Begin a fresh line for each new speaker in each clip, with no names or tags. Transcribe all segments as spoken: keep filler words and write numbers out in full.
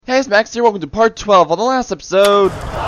Hey, it's Max here. Welcome to part twelve on the last episode.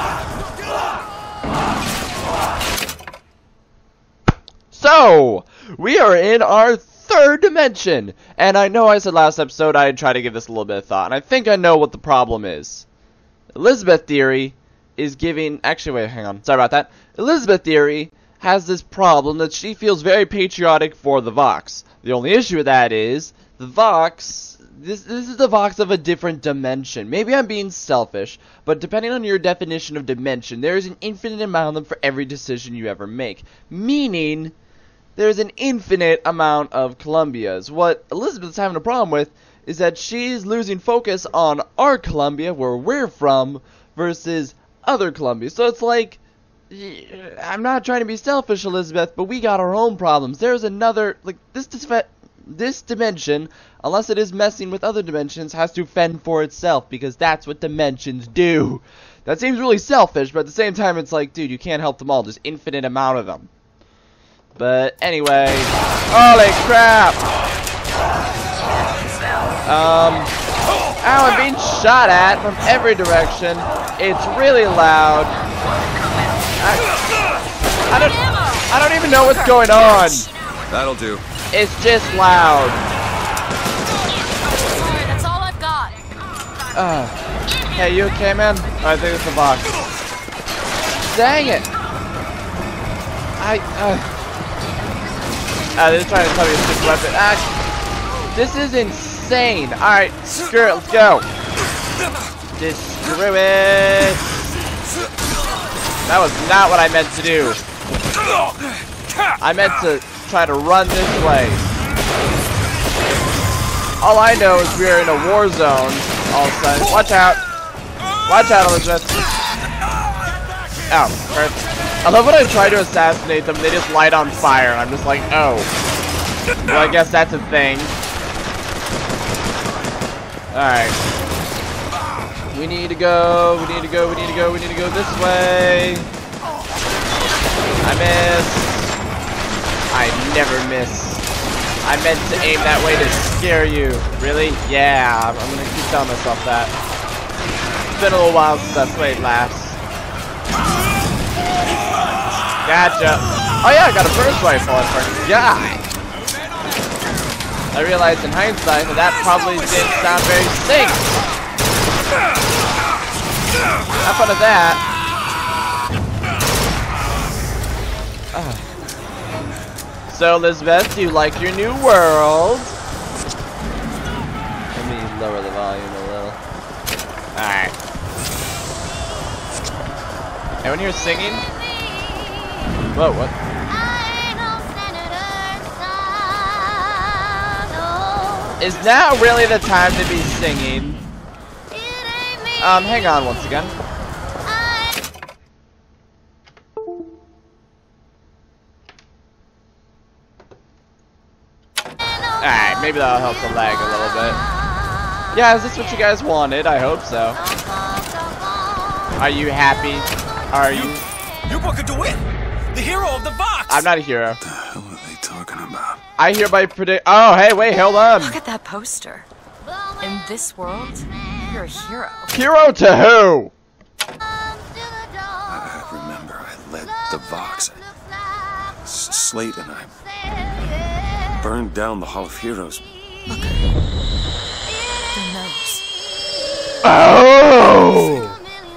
So, we are in our third dimension. And I know I said last episode I'd try to give this a little bit of thought. And I think I know what the problem is. Elizabeth Theory is giving... Actually, wait, hang on. Sorry about that. Elizabeth Theory has this problem that she feels very patriotic for the Vox. The only issue with that is the Vox... This, this is the Vox of a different dimension. Maybe I'm being selfish, but depending on your definition of dimension, there is an infinite amount of them for every decision you ever make. Meaning, there's an infinite amount of Columbias. What Elizabeth's having a problem with is that she's losing focus on our Columbia, where we're from, versus other Columbias. So it's like, I'm not trying to be selfish, Elizabeth, but we got our own problems. There's another, like, this This dimension, unless it is messing with other dimensions, has to fend for itself, because that's what dimensions do. That seems really selfish, but at the same time, it's like, dude, you can't help them all. There's infinite amount of them. But anyway, holy crap! Um, ow, I'm being shot at from every direction. It's really loud. I, I don't, I don't even know what's going on.
That'll do.
It's just loud.
Sorry, that's all I've got.
Uh, hey, you okay, man? Oh, I think it's the box. Dang it! I, uh... Uh, they're trying to tell me it's just a weapon. Ah, this is insane. Alright, screw it, let's go. Just screw it. That was not what I meant to do. I meant to try to run this way. All I know is we are in a war zone all of a sudden. Watch out. Watch out, Elizabeth. Ow. I love when I try to assassinate them, they just light on fire, and I'm just like, oh. Well, I guess that's a thing. Alright. We need to go, we need to go, we need to go, we need to go this way. I missed. I never miss. I meant to aim that way to scare you. Really? Yeah, I'm, I'm gonna keep telling myself that. It's been a little while since I played last. Gotcha. Oh yeah, I got a first rifle at first. Yeah. I realized in hindsight that that probably didn't sound very sick. Have fun of that. Uh. So, Elizabeth, do you like your new world? Let me lower the volume a little. Alright. Anyone here singing? Whoa, what? Is now really the time to be singing? Um, hang on once again. Alright, maybe that'll help the lag a little bit. Yeah, is this what you guys wanted? I hope so. Are you happy? Are you?
You Booker DeWitt, the hero of the Vox!
I'm not a hero.
What the hell are they talking about?
I hereby predict. Oh, hey, wait, hold on.
Look at that poster. In this world, you're a hero.
Hero to who?
I, I remember I led the Vox. S Slate and I burned down the Hall of Heroes.
Look. Their nose.
Oh!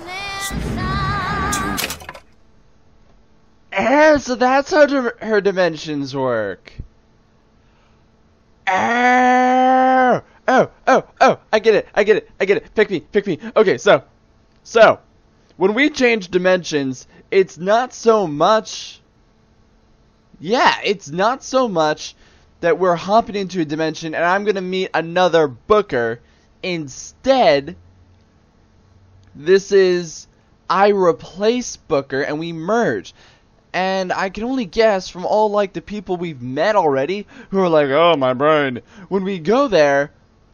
Eh, so that's how dim her dimensions work. Oh, oh, oh, oh, I get it, I get it, I get it. Pick me, pick me. Okay, so, so, when we change dimensions, it's not so much, yeah, it's not so much that we're hopping into a dimension and I'm gonna meet another Booker. Instead, this is I replace Booker and we merge. And I can only guess from all like the people we've met already who are like, oh my brain. When we go there,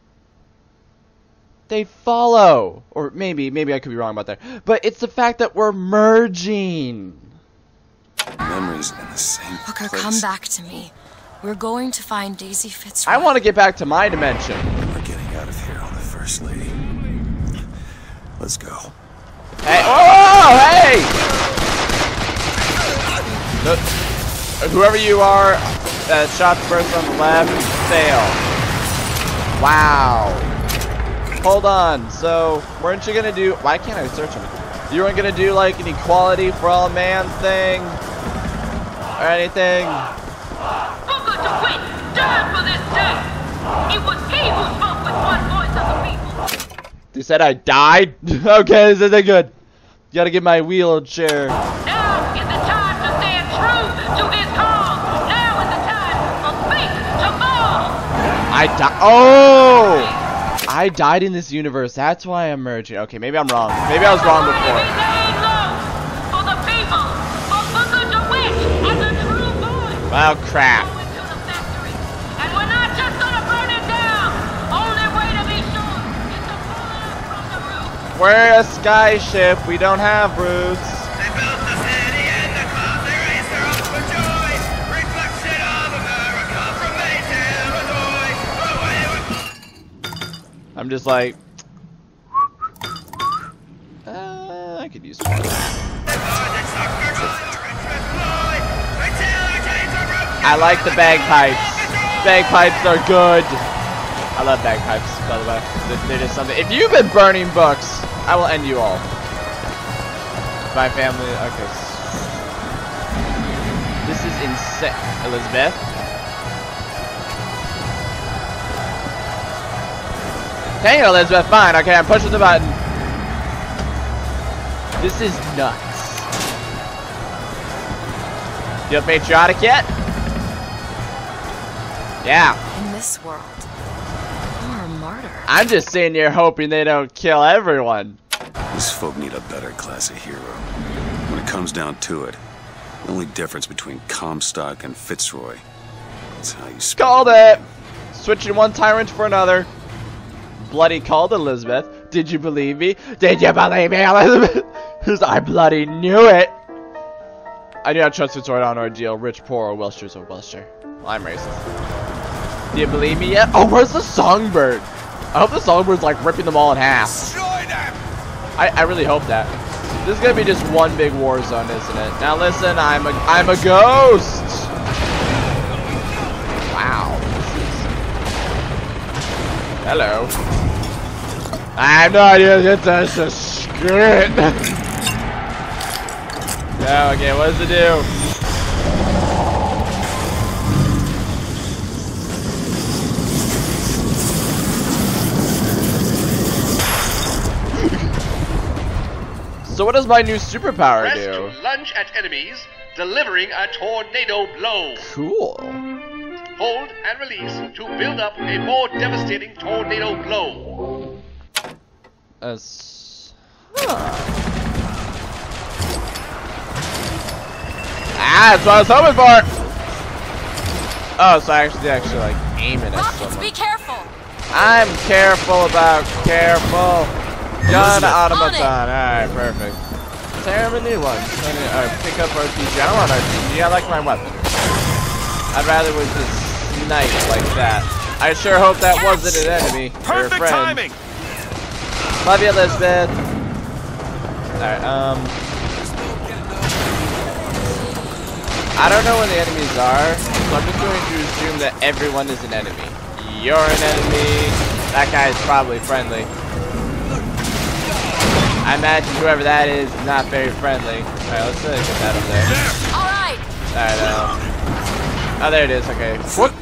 they follow. Or maybe, maybe I could be wrong about that. But it's the fact that we're merging.
Memories in the same
Booker,
place.
come back to me. We're going to find Daisy Fitzroy.
I want to get back to my dimension.
We're getting out of here on the First Lady. Let's go.
Hey! Oh! Hey! The, whoever you are, that shot the person on the left, fail. Wow. Hold on. So, weren't you gonna do? Why can't I search him? You weren't gonna do like an equality for all man thing or anything?
Booker to win, died for this day. It was he who spoke with one voice of the people.
They said I died? Okay, this isn't good. You gotta get my wheelchair.
Now is the time to stand true to his cause. Now is the time for fate to fall.
I died. Oh! I died in this universe. That's why I'm merging. Okay, maybe I'm wrong. Maybe I was wrong before.
For the people, for Booker to win as a true boy.
Well, crap.
And we're not just gonna burn it down. Only way to be sure is to pull it up from the roof.
We're a skyship. We don't have roots.
They built the city and the clouds they raised her up for joy. Reflection of America from May till Illinois. Away with
I'm just like, uh, I could use one. I like the bagpipes. Bagpipes are good. I love bagpipes, by the way. They're- They're just something. If you've been burning books, I will end you all. My family. Okay. This is insane, Elizabeth. Dang it, Elizabeth. Fine. Okay, I'm pushing the button. This is nuts. You feel patriotic yet? Yeah.
In this world, you're a martyr.
I'm just sitting here hoping they don't kill everyone.
These folk need a better class of hero. When it comes down to it, the only difference between Comstock and Fitzroy is how you spell
Called it. Switching one tyrant for another. Bloody called Elizabeth. Did you believe me? Did you believe me, Elizabeth? Because I bloody knew it. I do not trust Fitzroy on ordeal. Rich, poor, or Welshers or Welshire. Well, I'm racist. Do you believe me yet? Oh, where's the songbird? I hope the songbird's like ripping them all in half.
Destroy them!
I, I really hope that. This is gonna be just one big war zone, isn't it? Now listen, I'm a I'm a ghost. Wow. Hello. I have no idea what that's a script. Yeah, okay, what does it do? So what does my new superpower
Press
do?
to lunge at enemies, delivering a tornado blow.
Cool.
Hold and release to build up a more devastating tornado blow.
As huh. Ah, that's what I was hoping for. Oh, so I actually actually like aiming at
Rockets,
someone.
be careful.
I'm careful about careful. Gun automaton.
On
Alright, perfect. Tear him a new one. Alright, pick up R P G. I don't want R P G. I like my weapon. I'd rather it was just snipe like that. I sure hope that wasn't an enemy. Or a
Perfect
friend.
timing!
Love you, Elizabeth. Alright, um. I don't know when the enemies are, so I'm just going to assume that everyone is an enemy. You're an enemy. That guy is probably friendly. I imagine whoever that is is not very friendly. Alright, let's uh, get that up there.
All right.
Alright, um. Oh, there it is. Okay. What?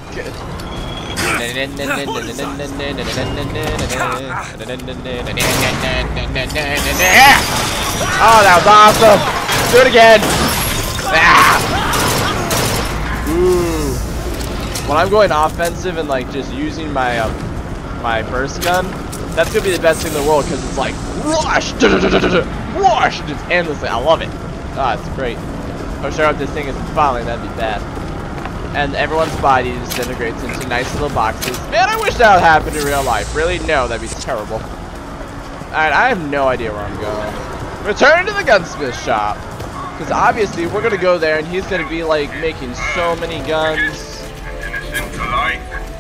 Oh, that was awesome! Do it again! Ah! Ooh. When I'm going offensive and like just using my um, my burst gun, that's gonna be the best thing in the world because it's like rush, rush, just endlessly. I love it. Ah, it's great. I'm sure if this thing isn't falling, that'd be bad. And everyone's body disintegrates into nice little boxes. Man, I wish that would happen in real life. Really? No, that'd be terrible. Alright, I have no idea where I'm going. Return to the gunsmith shop. Because obviously we're going to go there and he's going to be like making so many guns.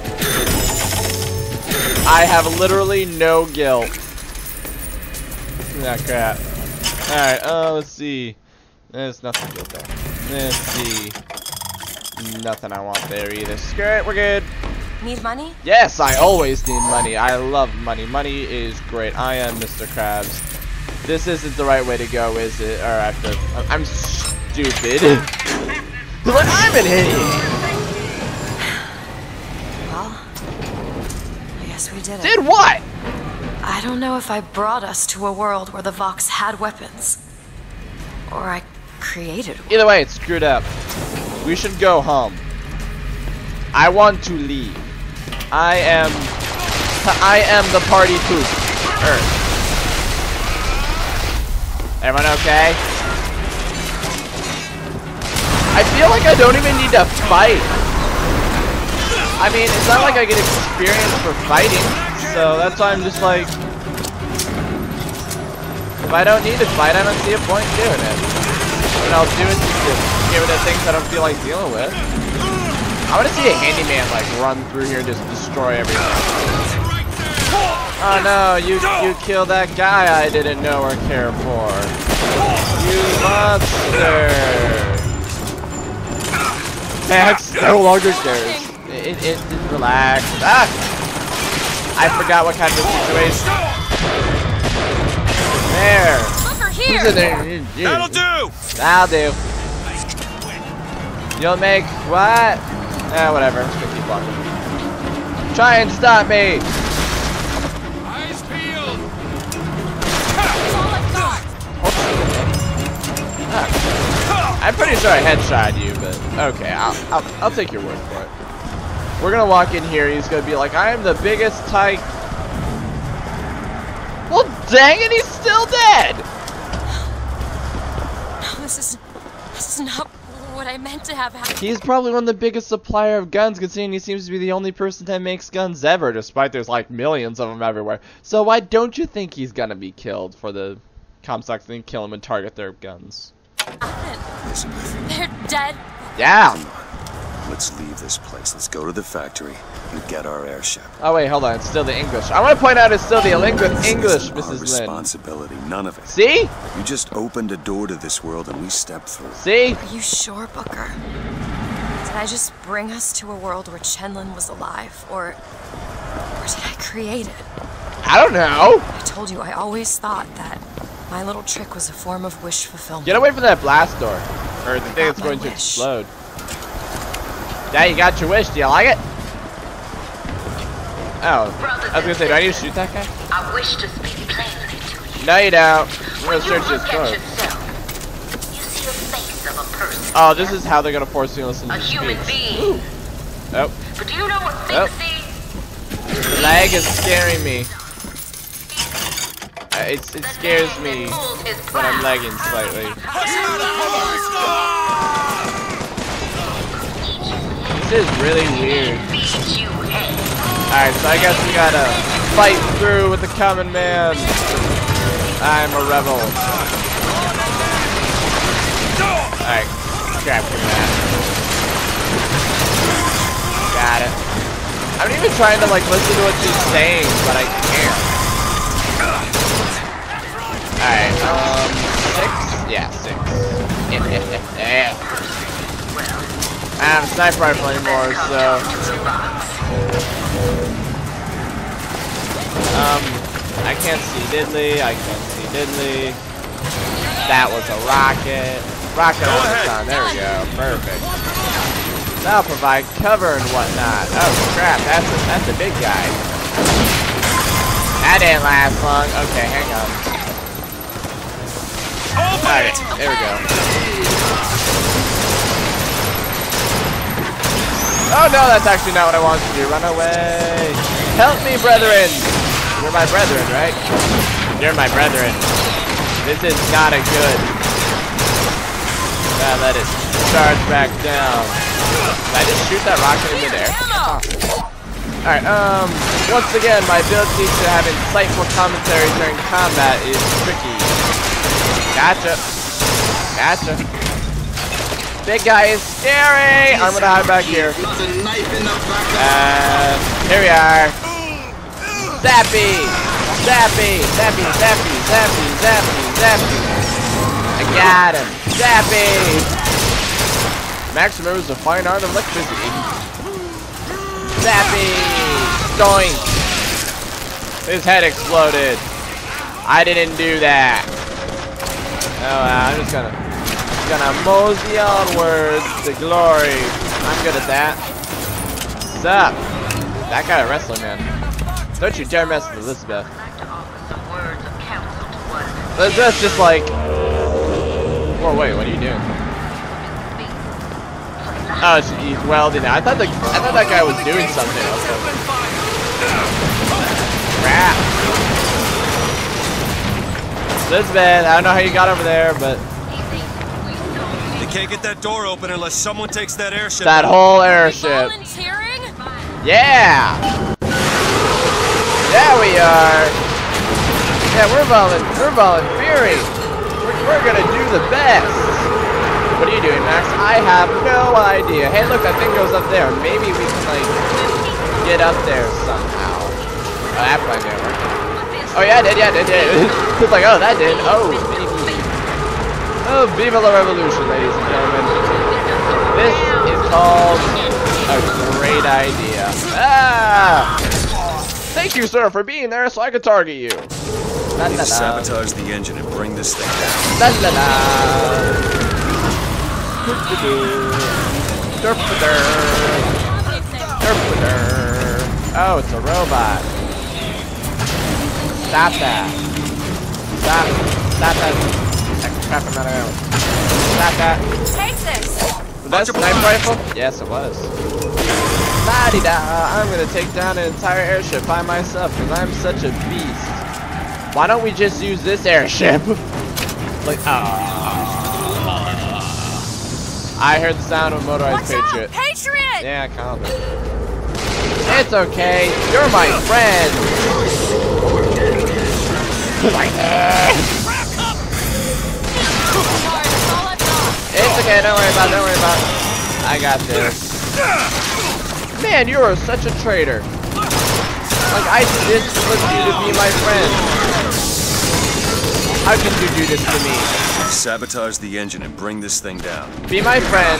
I have literally no guilt. Ah, crap. Alright, uh, let's see. There's nothing good there. Let's see. Nothing I want there either. Screw it, we're good.
Need money?
Yes, I always need money. I love money. Money is great. I am Mister Krabs. This isn't the right way to go, is it? Or I have to, I'm stupid. Like, I'm an idiot.
Well, I guess we did it.
Did what?
I don't know if I brought us to a world where the Vox had weapons. Or I created one.
Either way, it's screwed up. We should go home. I want to leave. I am... I am the party poop. Earth. Everyone okay? I feel like I don't even need to fight. I mean, it's not like I get experience for fighting. So that's why I'm just like... If I don't need to fight, I don't see a point in doing it. And I'll do it just to get rid of things I don't feel like dealing with. I want to see a handyman like run through here and just destroy everything. Oh no, you you killed that guy I didn't know or care for. You monster! Max no longer cares. It, it, it relax. Ah! I forgot what kind of situation. There.
Over here.
Who's in there?
That'll do!
That'll do. You'll make what? Eh, whatever. Just gonna keep walking. Try and stop me!
Eyes peeled!
Ah. I'm pretty sure I headshot you, but okay, I'll, I'll I'll take your word for it. We're gonna walk in here. He's gonna be like, "I am the biggest tyke." Well, dang it, he's still dead.
No, this is this is not what I meant to have happen.
He's probably one of the biggest supplier of guns, considering he seems to be the only person that makes guns ever, despite there's like millions of them everywhere. So why don't you think he's gonna be killed for the Comstock thing, kill him and target their guns?
They're dead.
Yeah.
Come on. Let's leave this place. Let's go to the factory and get our airship.
Oh wait, hold on. It's still the English. I want to point out it's still the English,
This
English,
isn't our
Missus Lin.
responsibility. None of it.
See?
You just opened a door to this world and we stepped through.
See?
Are you sure, Booker? Did I just bring us to a world where Chenlin was alive, or or did I create it?
I don't know.
I told you I always thought that my little trick was a form of wish fulfillment.
Get away from that blast door, or the thing
got
that's going
my
to
wish.
explode. Yeah, you got your wish. Do you like it? Oh, I was gonna say, do I need to shoot that guy?
I wish to speak plainly to you.
No, you don't. I'm
When
gonna
you
search this
look
door.
at yourself, you see the face of a person.
Oh, this is how they're gonna force me to listen to
A human
speech.
being.
Oh,
But do you know what
Oh.
Fink sees?
the lag is scaring me. Uh, it's, it
The
scares
man
me
that pulls his
when I'm
crown.
lagging slightly. This is really weird.
Feeds you hate.
Alright, so I guess we gotta fight through with the common man. I'm a rebel. Alright, grab for that. Got it. I'm even trying to like listen to what she's saying, but I can't. Alright, um, six? Yeah, six. Yeah. I don't have a sniper rifle anymore, so... Um, I can't see diddly, I can't see diddly. That was a rocket. Rocket on the sun, there we go, perfect. That'll provide cover and whatnot. Oh crap, that's a, that's a big guy. That didn't last long. Okay, hang on. Alright, there we go. Oh no, that's actually not what I wanted to do. Run away. Help me, brethren. You're my brethren, right? You're my brethren. This is not a good. Uh, let it charge back down. Did I just shoot that rocket in midair? Oh. Alright, um, once again, my ability to have insightful commentary during combat is tricky. Gotcha. Gotcha. Big guy is scary! I'm gonna hide back here. Uh, here we are. Zappy! Zappy! Zappy! Zappy! Zappy! Zappy! Zappy! I got him! Zappy! Max remembers the fine art of electricity. Zappy! Doink! His head exploded. I didn't do that. Oh, wow, I'm just gonna, gonna mosey onwards to glory. I'm good at that. What's up? That guy a wrestler, man. Don't you dare mess with Elizabeth. Elizabeth's just like... Whoa, wait, what are you doing? Oh, he's welding. I thought the I thought that guy was doing something else. Crap. Elizabeth, I don't know how you got over there, but
They can't get that door open unless someone takes that airship.
that whole airship.
Volunteering?
Yeah. Yeah, we are. Yeah, we're volun we're volunteering. We're, we're gonna do the best. What are you doing, Max? I have no idea. Hey, look, that thing goes up there. Maybe we can, like, get up there somehow. Oh, that plan didn't work. Oh, yeah, it did, yeah, it did, yeah. It's like, oh, that did. Oh, baby. Oh, viva la revolution, ladies and gentlemen. This is called a great idea. Ah! Thank you, sir, for being there so I could target you. La,
Need
la,
to
la.
sabotage the engine and bring this thing down.
La la la. Derp-a-der. Derp-a-der. Oh, it's a robot. Stop that. Stop. Stop that. Crap, I'm out of ammo. Stop that.
Take this!
Was that a sniper rifle? Yes, it was. La-di-da. I'm gonna take down an entire airship by myself because I'm such a beast. Why don't we just use this airship? Like, ah. I heard the sound of a motorized
Watch
Patriot.
out! Patriot!
Yeah, calm it. It's okay. You're my friend. Like, uh. It's okay. Don't worry about it. Don't worry about it. I got this. Man, you are such a traitor. Like, I did want you to be my friend. How could you do this to me?
Sabotage the engine and bring this thing down.
Be my friend.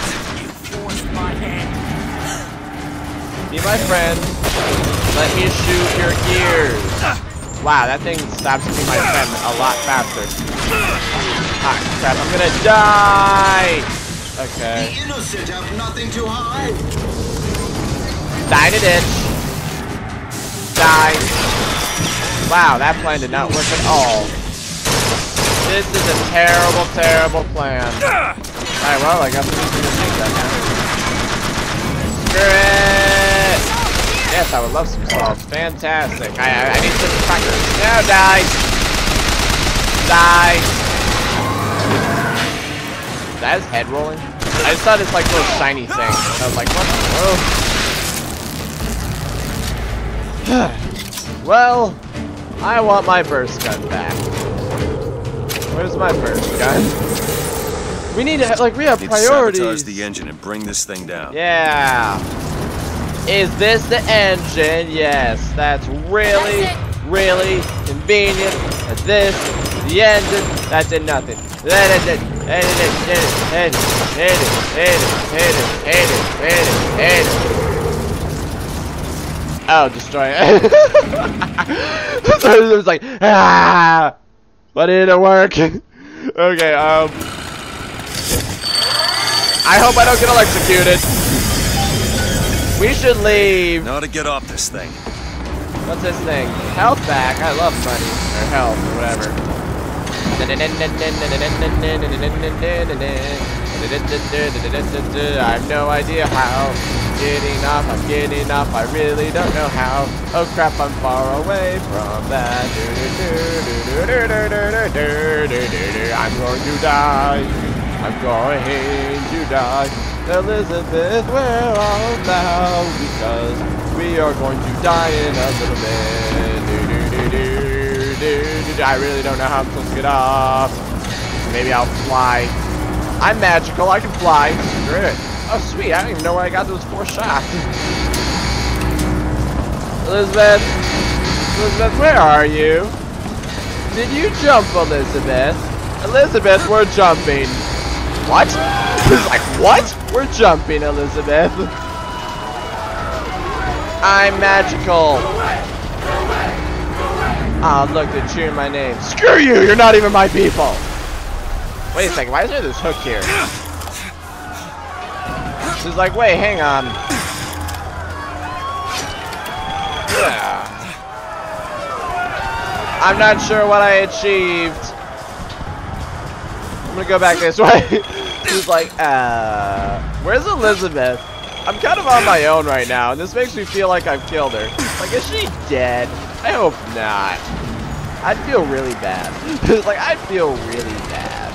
Be my friend. Let me shoot your gears. Wow, that thing stops being my friend a lot faster. Ah, crap, I'm gonna die! Okay.
The innocent have nothing to hide.
Die in a ditch. Die. Wow, that plan did not work at all. This is a terrible, terrible plan. Alright, well, I guess I'm just gonna take that now. Screw it! Yes, I would love some salt. Fantastic. I, I, I need some crackers. Now die! Die! Is that his head rolling? I just thought it's like a little shiny thing. I was like, what the? Well, I want my burst gun back. Where's my burst gun? We need to, like, we have
Need
priorities.
to sabotage the engine and bring this thing down.
Yeah. Is this the engine? Yes. That's really, really convenient. This is the engine. That did nothing. That did. Hit it, hit it, hit it, hit it, hit it, hit it, hit it, hit it. Oh, destroy it. So it was like, ah. But it didn't work. Okay, um. I hope I don't get electrocuted. We should leave.
Now to get off this thing.
What's this thing? Health back. I love money. Or health, or whatever. I have no idea how. Getting off, I'm getting off, I really don't know how. Oh crap, I'm far away from that. I'm going to die. I'm going to die. Elizabeth, where are you now? Because we are going to die in a little bit. I really don't know how I'm supposed to get off. Maybe I'll fly. I'm magical, I can fly. Screw it. Oh sweet, I don't even know where I got those four shots. Elizabeth, Elizabeth, where are you? Did you jump, Elizabeth? Elizabeth, we're jumping. What? He's like, what? We're jumping, Elizabeth. I'm magical. Oh, look, they're cheering my name. Screw you, you're not even my people. Wait a second, why is there this hook here? She's like, wait, hang on. Yeah. I'm not sure what I achieved. I'm gonna go back this way. She's like, uh, where's Elizabeth? I'm kind of on my own right now, and this makes me feel like I've killed her. Like, is she dead? I hope not. I'd feel really bad. Like, I'd feel really bad.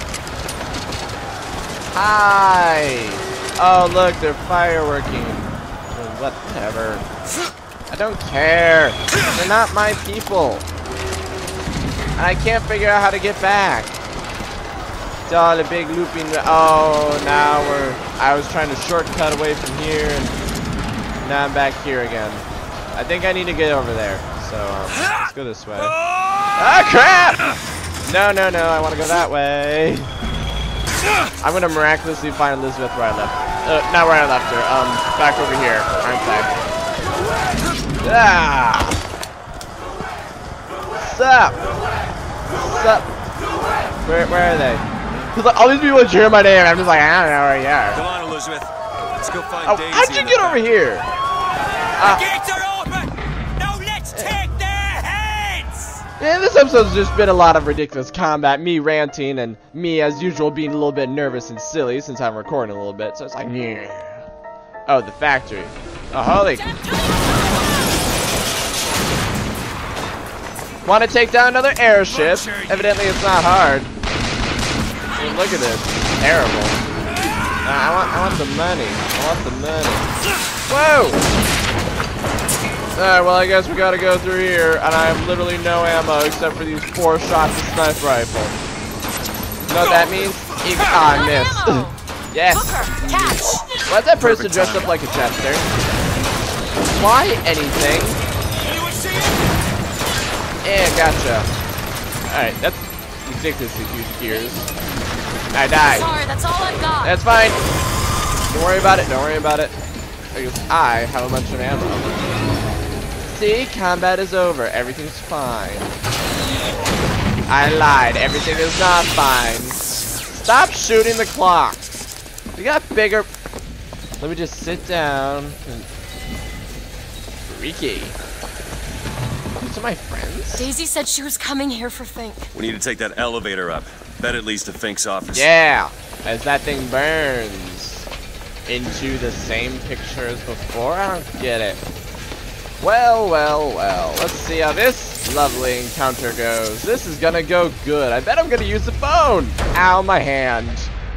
Hi. Oh, look, they're fireworking. Whatever. I don't care. They're not my people. And I can't figure out how to get back. It's all a big looping. Oh, now we're. I was trying to shortcut away from here, and now I'm back here again. I think I need to get over there. So um, let's go this way. Ah, crap! No, no, no. I want to go that way. I'm gonna miraculously find Elizabeth where I left. Uh, not where I left her. Um, back over here, aren't I? Ah! What's up? What's up? Where, where are they? Cause like, all these people are cheering my name. I'm just like, I don't know where you are.
Come on, Elizabeth. Let's go find
Oh,
Daisy.
how'd you get over here? Uh,
The gates are open! Now let's take their heads!
Yeah, this episode's just been a lot of ridiculous combat, me ranting, and me, as usual, being a little bit nervous and silly since I'm recording a little bit, so it's like, yeah. Oh, the factory. Oh, holy. Want to take down another airship? Evidently, it's not hard. I mean, look at this. It's terrible. Uh, I want, I want the money. I want the money. Whoa! Alright, well, I guess we gotta go through here, and I have literally no ammo except for these four shots of sniper rifle. You know what that means? Even, ah, I missed. Yes. Why's that person dressed up like a jester? Why anything? Yeah, gotcha. Alright, that's ridiculously huge gears. I died.
Sorry, that's all I got.
That's fine. Don't worry about it. Don't worry about it. Because I have a bunch of ammo. See, combat is over. Everything's fine. I lied. Everything is not fine. Stop shooting the clock. We got bigger. Let me just sit down. And... Freaky. These are my friends.
Daisy said she was coming here for Fink.
We need to take that elevator up. Bet it leads to Fink's office.
Yeah, as that thing burns into the same picture as before. I don't get it. Well, well, well. Let's see how this lovely encounter goes. This is gonna go good. I bet I'm gonna use the phone. Ow, my hand.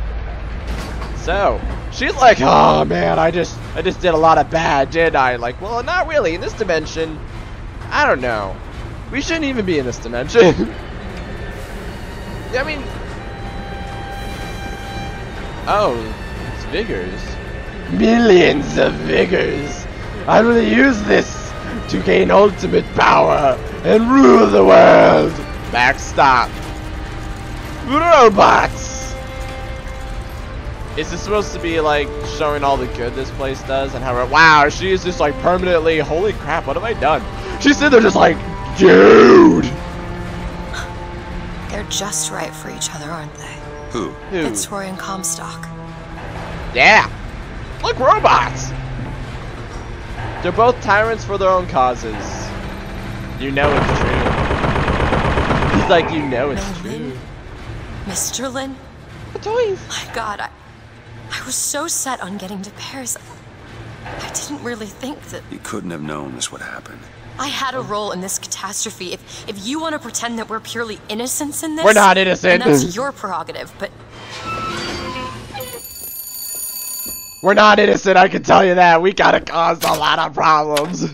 So, she's like, oh man, I just, I just did a lot of bad, did I? Like, well, not really. In this dimension, I don't know. We shouldn't even be in this dimension. I mean, oh, it's Vigors. Millions of Vigors. I will use this to gain ultimate power and rule the world. Backstop. Robots. Is this supposed to be like showing all the good this place does and how? Wow, she is just like permanently. Holy crap! What have I done? She's sitting there just like, dude.
They're just right for each other, aren't they?
Who?
Who?
Fitzroy and Comstock.
Yeah. Look, robots. They're both tyrants for their own causes. You know it's true. He's like, you know it's
No,
true.
Lynn? Mister Lynn?
The toys.
My God, I, I was so set on getting to Paris. I didn't really think that
You couldn't have known this would happen.
I had a role in this catastrophe. If if you want to pretend that we're purely innocents in this,
We're not innocent.
then that's your prerogative. But
We're not innocent, I can tell you that. We gotta cause a lot of problems.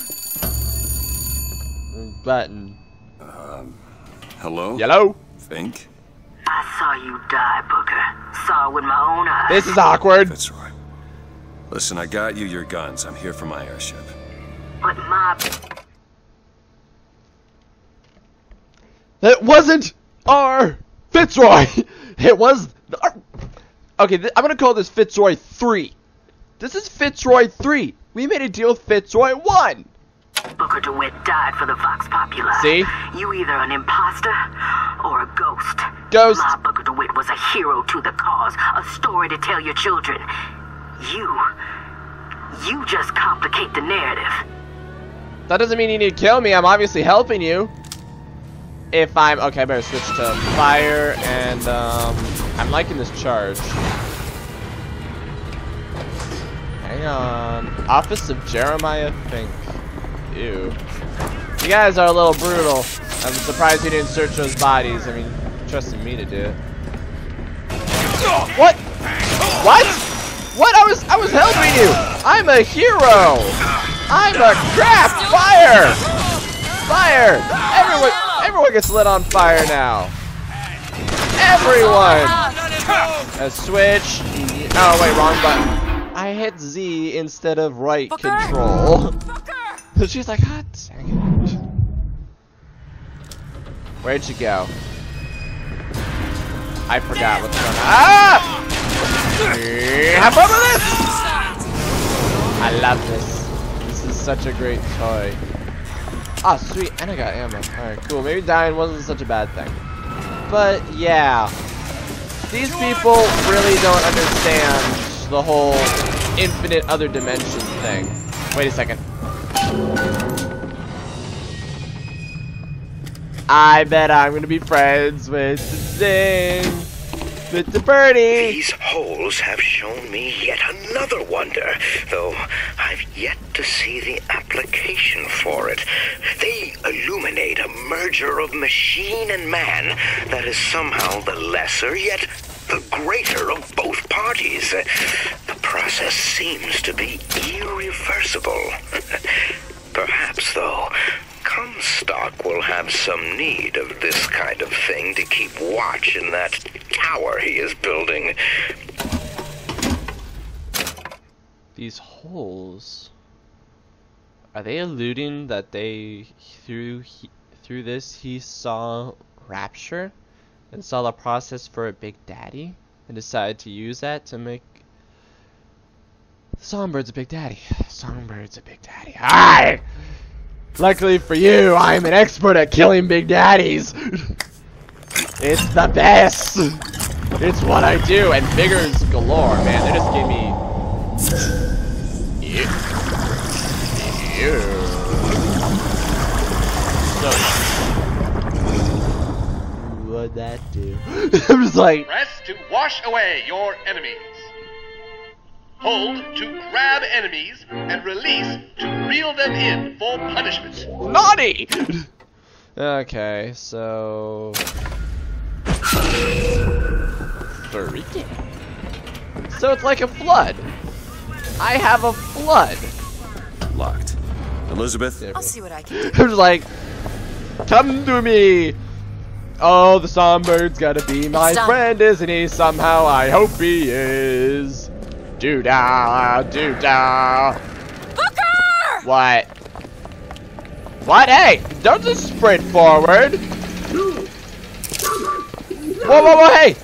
Button.
Hello?
Yellow.
Fink?
I saw you die, Booker. Saw it with my own eyes.
This is awkward.
Fitzroy. Listen, I got you your guns. I'm here for my airship.
But my...
That wasn't our Fitzroy. It was our... Okay, th I'm gonna call this Fitzroy three. This is Fitzroy three. We made a deal with Fitzroy one.
Booker DeWitt died for the Vox Populi.
See?
You either an imposter or a ghost.
Ghost.
My Booker DeWitt was a hero to the cause, a story to tell your children. You, you just complicate the narrative.
That doesn't mean you need to kill me. I'm obviously helping you. If I'm okay, I better switch to fire and um, I'm liking this charge. Hang on. Office of Jeremiah Fink. Ew. You guys are a little brutal. I'm surprised you didn't search those bodies. I mean, trusting me to do it. What? What? What? I was I was helping you. I'm a hero. I'm a crap. Fire! Fire! Everyone, everyone gets lit on fire now. Everyone. A switch. Oh wait, wrong button. I hit Z instead of right
Booker?
control. So she's like, hot dang it. Where'd you go? I forgot what's going on. Ah! Have fun with this! I love this. This is such a great toy. Ah, oh, sweet. And I got ammo. Alright, cool. Maybe dying wasn't such a bad thing. But, yeah. These people really don't understand the whole infinite other dimension thing. Wait a second. I bet I'm gonna be friends with the thing, with the birdie.
These holes have shown me yet another wonder, though I've yet to see the application for it. They illuminate a merger of machine and man that is somehow the lesser yet the greater of both parties. The process seems to be irreversible. Perhaps, though, Comstock will have some need of this kind of thing to keep watch in that tower he is building.
These holes, are they alluding that they through he, through this he saw Rapture and saw the process for a Big Daddy and decided to use that to make Songbird's a Big Daddy. Songbird's a Big Daddy. Hi! Luckily for you, I'm an expert at killing Big Daddies. It's the best. It's what I do, and figures galore, man. They just gave me. Ew. Ew. So, what'd that do? I'm just like.
Press to wash away your enemies. Hold to grab enemies and release to reel them in for punishment.
Naughty! Okay, so... Freaky. So it's like a flood. I have a flood.
Locked. Elizabeth?
I'll see what I can do.
I was like, come to me! Oh, the Songbird's gotta be my
Stop.
friend, isn't he? Somehow I hope he is. Do-da, do-da.
Booker!
What? What? Hey! Don't just sprint forward! Whoa, whoa, whoa, hey!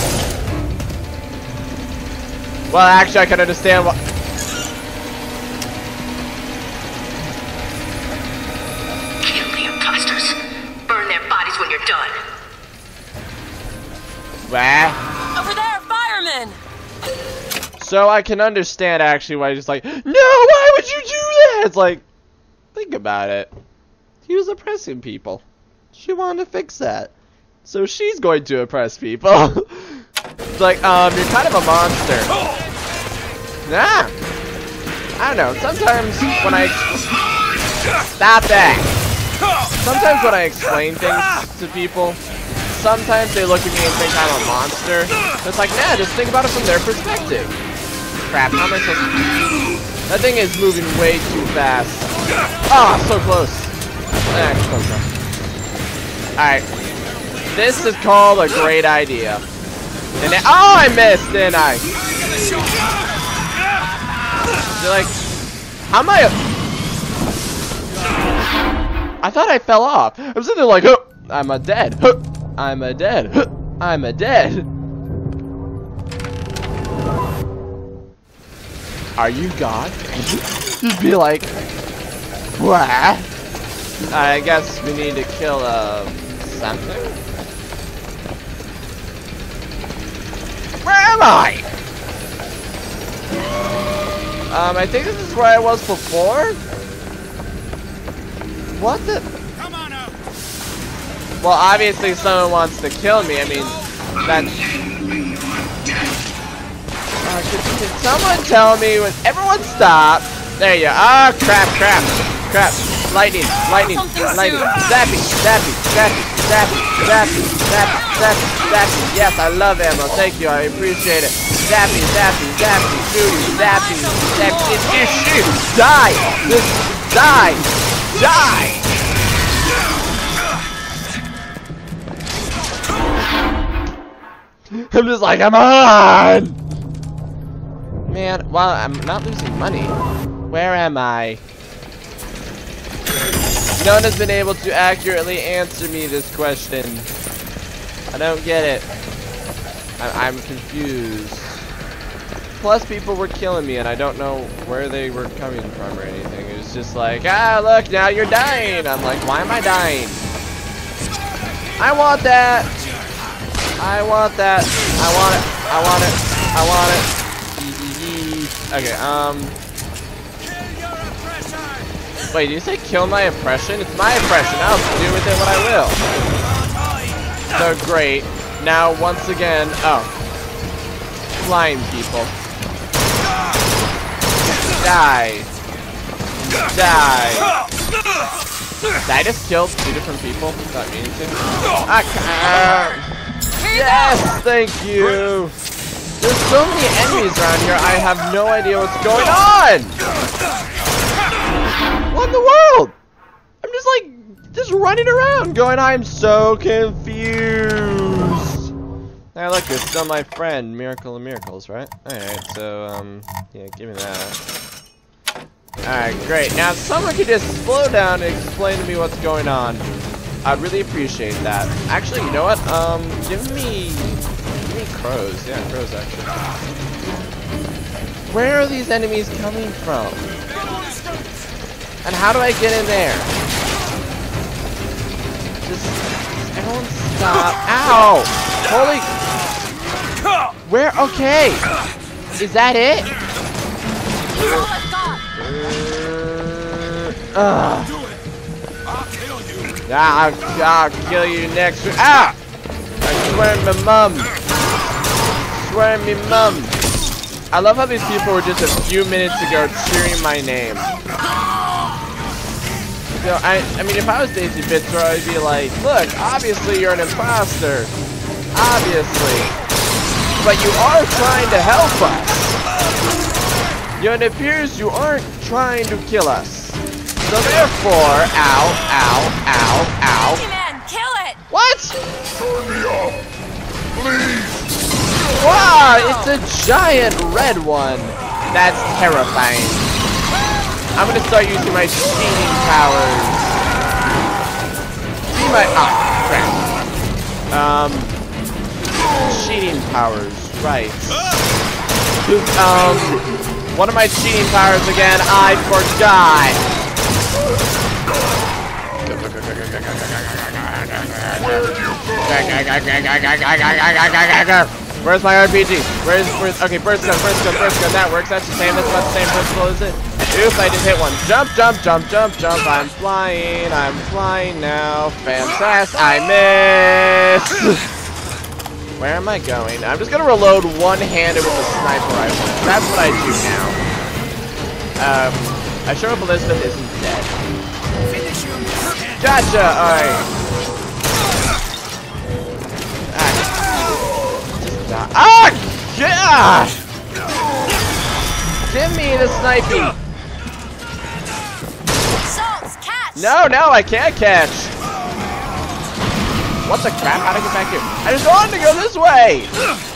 Well, actually, I can understand what...
Kill the imposters. Burn their bodies when you're done.
Where?
Over there, firemen!
So I can understand actually why he's just like, no, why would you do that? It's like, think about it. He was oppressing people. She wanted to fix that. So she's going to oppress people. It's like, um, you're kind of a monster. Nah. I don't know. Sometimes when I... Stop that. Sometimes when I explain things to people, sometimes they look at me and think I'm a monster. But it's like, nah, just think about it from their perspective. Crap, how am I supposed to... That thing is moving way too fast. Ah, oh, so close. Eh, close enough. Alright. This is called a great idea. And it, oh, I missed, didn't I? You're like, how am I... I thought I fell off. I was sitting there like, oh, I'm a dead. Huh. I'm a dead. Huh. I'm a dead. Are you God? Just be like, what? I guess we need to kill uh, something. Where am I? Um, I think this is where I was before. What the?
Come on out.
Well, obviously someone wants to kill me. I mean, that's. Uh, can, can someone tell me when everyone stop? There you go. Ah, oh, crap, crap, crap. Lightning, lightning, lightning. Zappy, zappy, zappy, zappy, zappy, zappy, zappy, zappy. Yes, I love ammo. Thank you. I appreciate it. Zappy, zappy, zappy, shooty, zappy, zappy. It's issue. Die. Just die. Die. I'm just like, come on. Man, well, I'm not losing money. Where am I? No one has been able to accurately answer me this question. I don't get it. I I'm confused. Plus, people were killing me, and I don't know where they were coming from or anything. It was just like, ah, look, now you're dying. I'm like, why am I dying? I want that. I want that. I want it. I want it. I want it. Okay, um... wait, did you say kill my oppression? It's my oppression. I'll do with it what I will. So great. Now, once again... oh. Flying people. Die. Die. Did I just kill two different people without meaning to? Ah, yes, thank you. There's so many enemies around here, I have no idea what's going on! What in the world? I'm just like, just running around going, I'm so confused. Now look, it's still my friend, Miracle of Miracles, right? Alright, so, um, yeah, give me that. Alright, great. Now, if someone could just slow down and explain to me what's going on, I'd really appreciate that. Actually, you know what? Um, give me... crows, yeah, crows actually. Where are these enemies coming from? And how do I get in there? Just, just everyone stop. Ow! Holy... where? Okay! Is that it? Uh, uh. Yeah, I'll, I'll kill you next week. Ah! I swear my mum. Swear me mum. I love how these people were just a few minutes ago cheering my name. So I, I mean, if I was Daisy Fitzroy, I'd be like, look, obviously you're an imposter. Obviously. But you are trying to help us. Yet it appears you aren't trying to kill us. So therefore, ow, ow, ow, ow.
Man, kill it!
What?
Turn me off, please.
Wow, it's a giant red one. That's terrifying. I'm gonna start using my cheating powers. See my ah crap. Um, cheating powers, right? Um, one of my cheating powers again. I forgot. Where's my R P G? Where's, where's, okay, burst gun, burst gun, burst gun, that works, that's the same, that's about the same principle, is it? Oops, I just hit one. Jump, jump, jump, jump, jump, I'm flying, I'm flying now, fantastic, I missed! Where am I going? I'm just gonna reload one-handed with a sniper rifle, that's what I do now. Um, I sure hope Elizabeth isn't dead. Gotcha, alright. Ah, gosh! Give me the sniping.
Salts, catch!
No, no, I can't catch. What the crap? How did I get back here? I just wanted to go this way.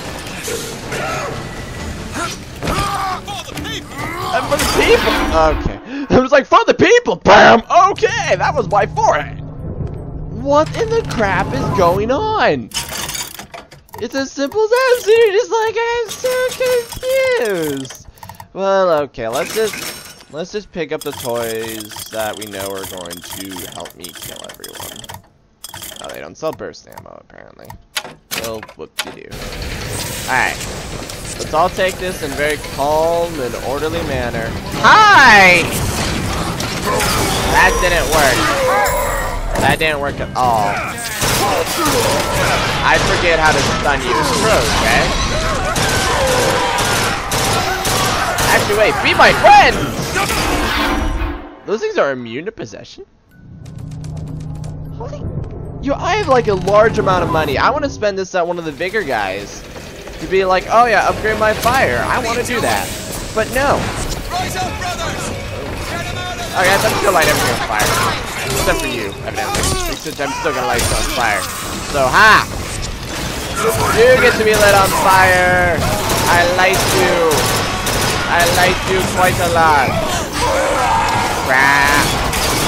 And for the people. Okay. It was like for the people. Bam. Okay, that was my forehead. What in the crap is going on? It's as simple as that. So you're just like, I'm so confused. Well, okay, let's just let's just pick up the toys that we know are going to help me kill everyone. Oh, they don't sell burst ammo apparently. Well, whoop-de-doo. Alright. Let's all take this in a very calm and orderly manner. Hi! That didn't work. That didn't work at all. I forget how to stun you. Okay? Actually, wait. Be my friend! Those things are immune to possession? Holy... Yo, I have like a large amount of money. I want to spend this at one of the bigger guys. To be like, oh yeah, upgrade my fire. I want to do that. But no. Okay, I'm just gonna light everything on fire. Except for you, evidently. Since I'm still gonna light it on fire. So, ha! You get to be lit on fire. I light you. I light you quite a lot. Crap.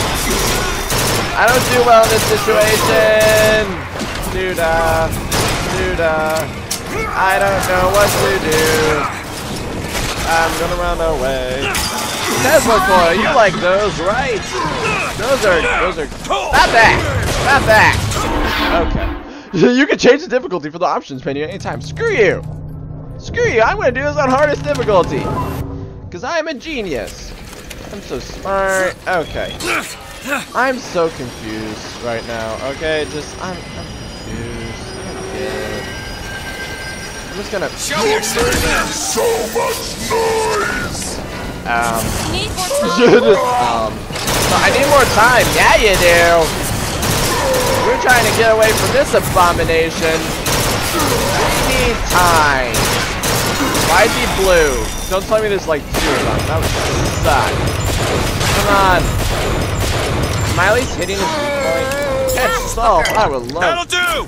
I don't do well in this situation. Duda. Duda. I don't know what to do. I'm gonna run away. Tesla coil, you like those, right? Those are, those are. Stop that! Stop that! Okay. You can change the difficulty for the options menu anytime. Screw you! Screw you! I'm gonna do this on hardest difficulty. Cause I'm a genius. I'm so smart. Okay. I'm so confused right now. Okay, just I'm, I'm confused. I don't get it. I'm just gonna
show yourself. So much noise.
Um.
Need more time.
um. So I need more time. Yeah, you do. We're trying to get away from this abomination. We need time. Why is he blue? Don't tell me there's like two of them. That would suck. Come on. Am I at least hitting his weak point? Catch Salt. I would love.
That'll do.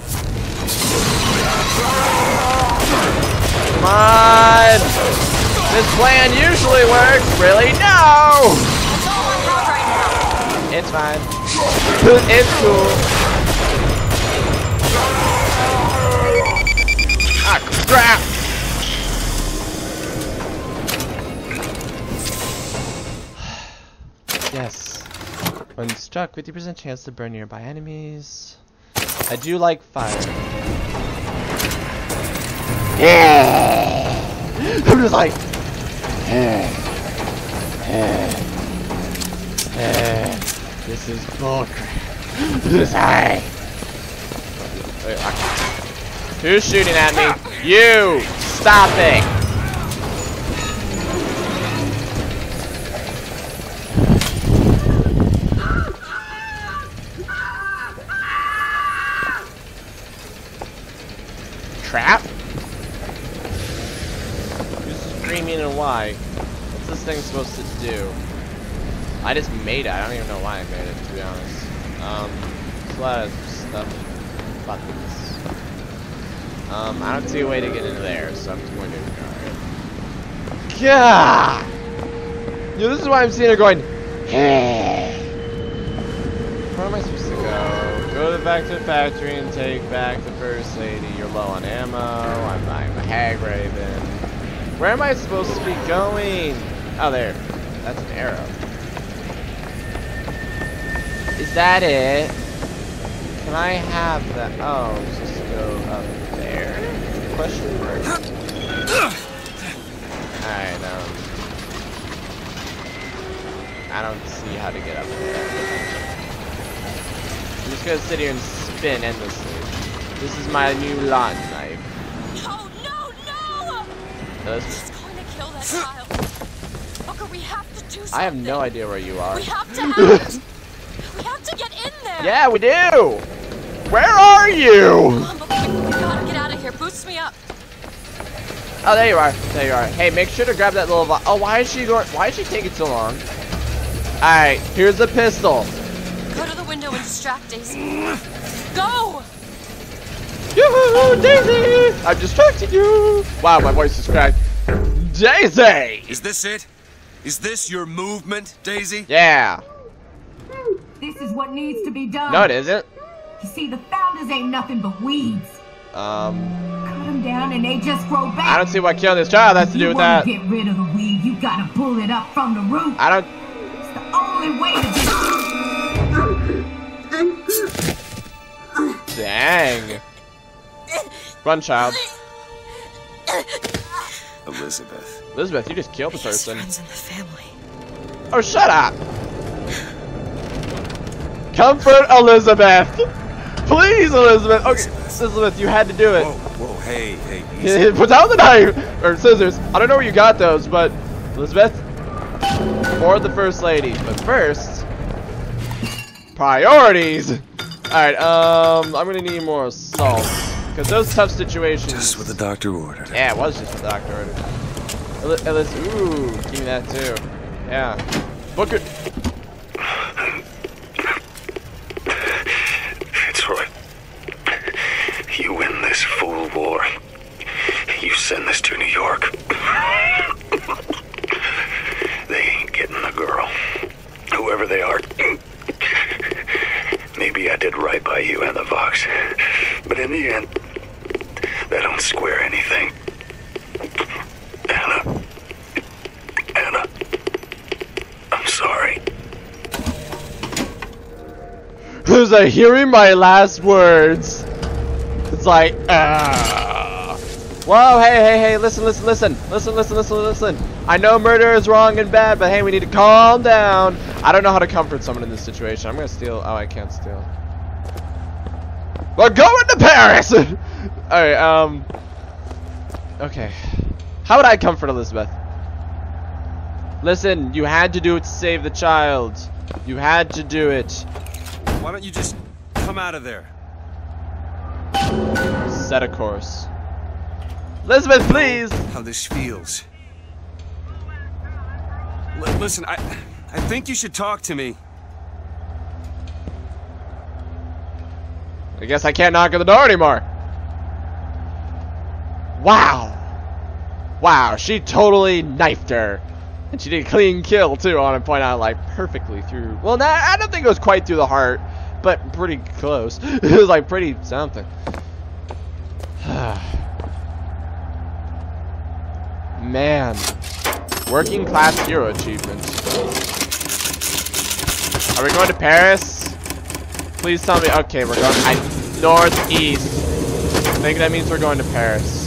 Come on! This plan usually works. Really? No! It's fine. It's cool. Ah, crap! Yes. When struck, fifty percent chance to burn nearby enemies. I do like fire. I'm just like, this is bullcrap. This is high. Who's shooting at me? You! Stop it! Trap? Screaming and why? What's this thing supposed to do? I just made it. I don't even know why I made it, to be honest. Um, there's a lot of stuff. Buttons. Um, I don't see a way to get into there, so I'm just going to ignore it. God! Yo, this is why I'm sitting here going, hey. Where am I supposed to go? Go back to the factory and take back the first lady. You're low on ammo. I'm, I'm a hag raven. Where am I supposed to be going? Oh, there. That's an arrow. Is that it? Can I have that? Oh, I'm supposed to go up there? Question mark. Alright, um. I don't see how to get up there. I'm just gonna sit here and spin endlessly. This is my new lawn knife.
No, no, no!
This
He's going to kill that child. Booker, we have to do something.
I have no idea where you are.
We have to act. We have to get in there.
Yeah, we do. Where are you?
Come on, Booker, we gotta get out of here. Boost me up.
Oh, there you are. There you are. Hey, make sure to grab that little. Oh, why is she going? Why is she taking so long? All right, here's the pistol.
Go to the window and distract Daisy. Go!
Yoo-hoo, Daisy! I'm distracting you. Wow, my voice is cracked. Daisy!
Is this it? Is this your movement, Daisy?
Yeah.
This is what needs to be done.
No, it isn't.
You see, the founders ain't nothing but weeds.
Um.
Cut them down and they just grow back.
I don't see what killing this child has to do with that.
If you want to get rid of the weed, you gotta pull it up from the root.
I don't.
It's the only way to get.
Dang. Run, child.
Elizabeth.
Elizabeth, you just killed the
His
person.
friends in the family.
Oh, shut up! Comfort Elizabeth! Please, Elizabeth! Okay, Elizabeth, you had to do it.
Whoa, whoa, hey, hey, easy.
Put down the knife! Or scissors. I don't know where you got those, but... Elizabeth? For the First Lady. But first... Priorities! Alright, um... I'm gonna need more salt. Because those tough situations...
Just what the doctor ordered.
Yeah, it was just what the doctor ordered. Eli Elis ooh, give me that too. Yeah. Book it.
Fitzroy, you win this fool war. You send this to New York. They ain't getting the girl. Whoever they are. Maybe I did right by you and the Vox. But in the end, that don't square anything. Anna. Anna. I'm sorry.
Who's like hearing my last words? It's like, ah. Whoa, hey, hey, hey, listen, listen, listen. Listen, listen, listen, listen. I know murder is wrong and bad, but hey, we need to calm down. I don't know how to comfort someone in this situation. I'm gonna steal. Oh, I can't steal. We're going to Paris! Alright, um... Okay. How would I comfort Elizabeth? Listen, you had to do it to save the child. You had to do it.
Why don't you just come out of there?
Set a course. Elizabeth, please!
How this feels. L listen, I... I think you should talk to me.
I guess I can't knock on the door anymore. Wow. Wow, she totally knifed her. And she did a clean kill, too, I want to point out, like, perfectly through. Well, nah, I don't think it was quite through the heart, but pretty close. It was, like, pretty something. Man. Working class hero achievement. Are we going to Paris? Please tell me. Okay, we're going I, northeast. I think that means we're going to Paris.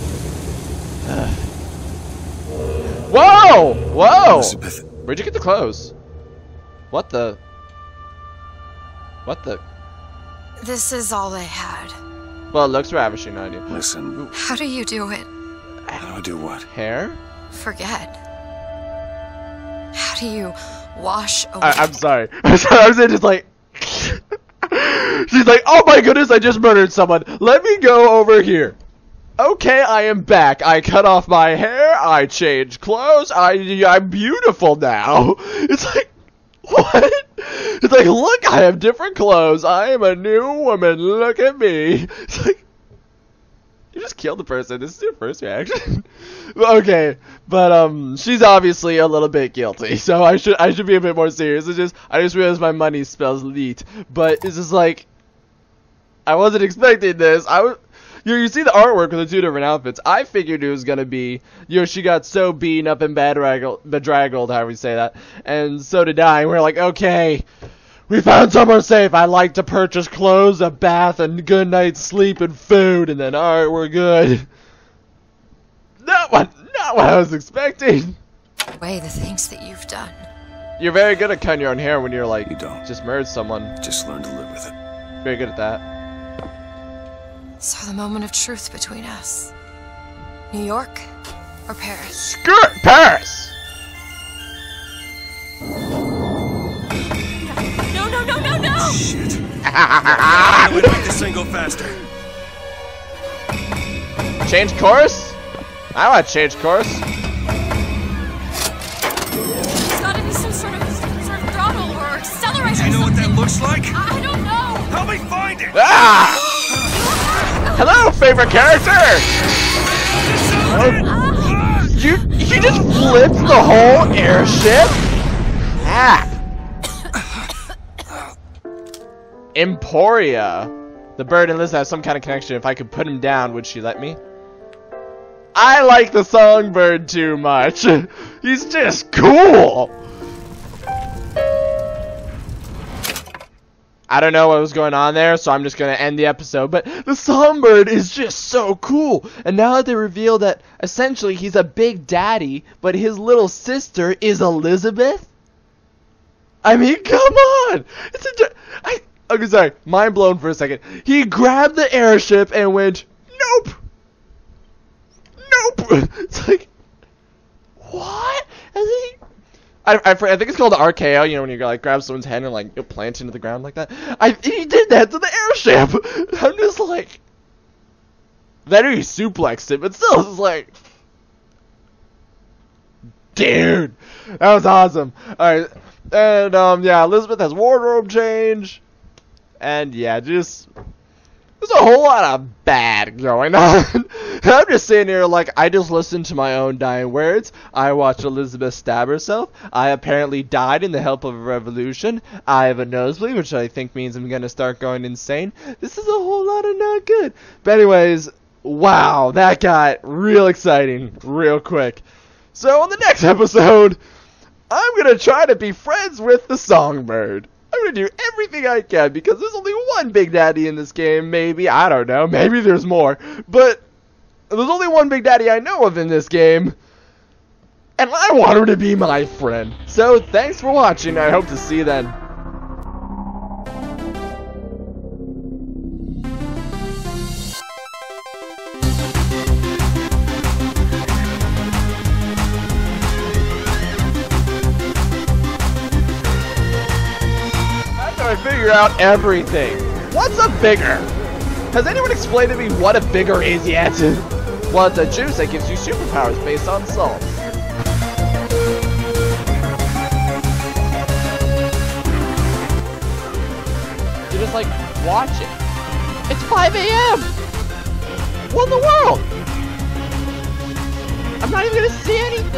Whoa! Whoa!
Elizabeth.
Where'd you get the clothes? What the? What the?
This is all I had.
Well, it looks ravishing on you.
Listen.
How do you do it?
How do I do what?
Hair?
Forget. How do you wash away?
I, I'm sorry. I'm sorry. I was just like. She's like, oh my goodness, I just murdered someone. Let me go over here. Okay, I am back. I cut off my hair. I changed clothes. I, I'm beautiful now. It's like, what? It's like, look, I have different clothes. I am a new woman. Look at me. It's like, you just killed the person. This is your first reaction. Okay, but um, she's obviously a little bit guilty, so I should I should be a bit more serious. It's just I just realized my money spells leet, but it's just like I wasn't expecting this. I was. You, you see the artwork with the two different outfits. I figured it was gonna be, you know, she got so beaten up and bedraggled, bedraggled, however you say that, and so did I. And we're like, okay, we found somewhere safe. I like to purchase clothes, a bath, and good night's sleep and food, and then alright, we're good. Not what, not what I was expecting.
Weigh the things that you've done.
You're very good at cutting your own hair when you're like,
you don't.
Just murdered someone.
Just learn to live with it.
Very good at that.
So the moment of truth between us. New York or Paris?
Screw it, Paris!
No, no, no, no, no!
Shit. How do we make this thing go faster?
Change course? I want to change course.
There's gotta be some sort of, sort of throttle or accelerator.
Do you know what that looks like?
I don't know.
Help me find it!
Ah! Hello, favorite character! Oh, you, you just flipped the whole airship? Ah! Emporia. The bird and Liz have some kind of connection. If I could put him down, would she let me? I like the songbird too much. He's just cool. I don't know what was going on there, so I'm just going to end the episode. But the songbird is just so cool. And now that they reveal that essentially he's a big daddy, but his little sister is Elizabeth. I mean, come on. It's a... I, okay, sorry. Mind blown for a second. He grabbed the airship and went, nope. Nope. It's like, what? And then he... I, I, I think it's called the R K O, you know, when you like grab someone's hand and like you plant into the ground like that. I he did that to the airship. I'm just like, then he suplexed it, but still, it's like, dude, that was awesome. All right, and um, yeah, Elizabeth has wardrobe change, and yeah, just there's a whole lot of bad going on. I'm just sitting here like, I just listened to my own dying words. I watched Elizabeth stab herself. I apparently died in the help of a revolution. I have a nosebleed, which I think means I'm going to start going insane. This is a whole lot of not good. But anyways, wow, that got real exciting real quick. So on the next episode, I'm going to try to be friends with the songbird. I'm going to do everything I can because there's only one Big Daddy in this game, maybe. I don't know. Maybe there's more. But there's only one Big Daddy I know of in this game. And I want him to be my friend. So thanks for watching. I hope to see you then. I figure out everything. What's a bigger? Has anyone explained to me what a bigger is yet? Well, it's a juice that gives you superpowers based on salt. You just like watch it. It's five A M What in the world? I'm not even gonna see anything.